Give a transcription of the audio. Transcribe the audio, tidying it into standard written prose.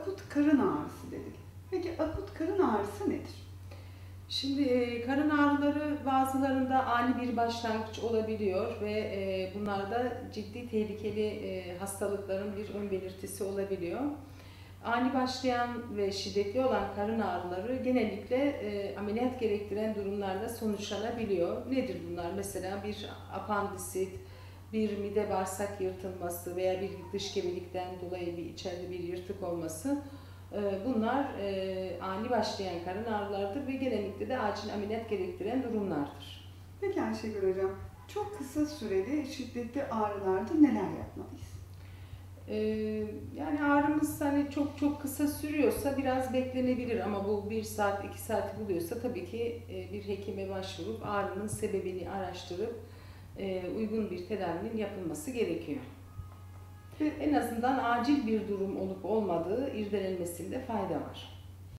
akut karın ağrısı dedik. Peki akut karın ağrısı nedir? Şimdi karın ağrıları bazılarında ani bir başlangıç olabiliyor ve bunlarda ciddi tehlikeli hastalıkların bir ön belirtisi olabiliyor. Ani başlayan ve şiddetli olan karın ağrıları genellikle ameliyat gerektiren durumlarda sonuçlanabiliyor. Nedir bunlar? Mesela bir apandisit, bir mide bağırsak yırtılması veya bir dış gebelikten dolayı bir içeride bir yırtık olması. Bunlar ani başlayan karın ağrılarıdır ve genellikle de acil ameliyat gerektiren durumlardır. Peki Ayşegül Hocam, çok kısa süreli şiddetli ağrılarda neler yapmalıyız? Yani ağrımız hani çok kısa sürüyorsa biraz beklenebilir ama bu 1 saat 2 saat buluyorsa tabii ki bir hekime başvurup ağrının sebebini araştırıp uygun bir tedavinin yapılması gerekiyor. En azından acil bir durum olup olmadığı irdelenmesinde fayda var.